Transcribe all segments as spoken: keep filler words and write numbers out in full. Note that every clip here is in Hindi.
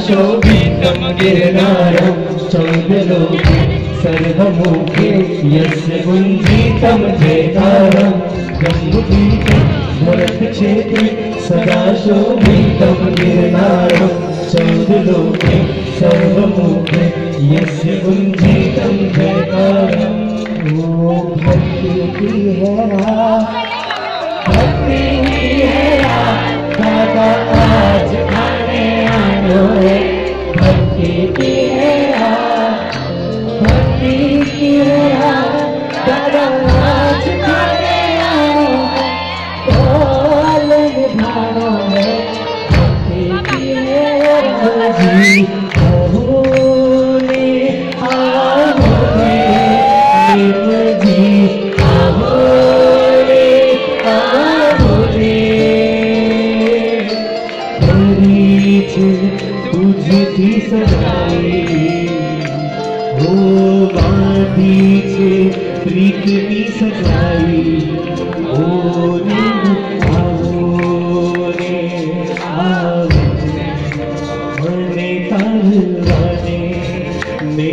शोभितं गिरनारं चौदलोके सर्वमुखे यस्य गुञ्जितं जयकारं जम्बुदीपं भरतक्षेत्रे सदा शोभितं गिरनारं चौदलोके सर्वमुखे यस्य गुञ्जितं जयकारम्। ओ भक्ति की है रात, भक्ति की है रात, दादा आज आने आनो है। भक्ति की है रात, भक्ति की है रात, दादा आज आने आनो है। ढोल निभानो है, भक्ति की है रात जी। तुझी सजाई हो बाती छे प्रीत की सजाई ओ ने आओ ने आओ मने तारवाने ने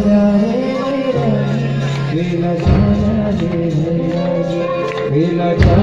Vila